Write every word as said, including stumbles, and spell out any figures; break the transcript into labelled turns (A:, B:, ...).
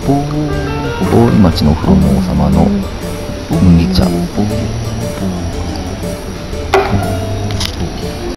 A: 大井町のお風呂の王様の麦茶。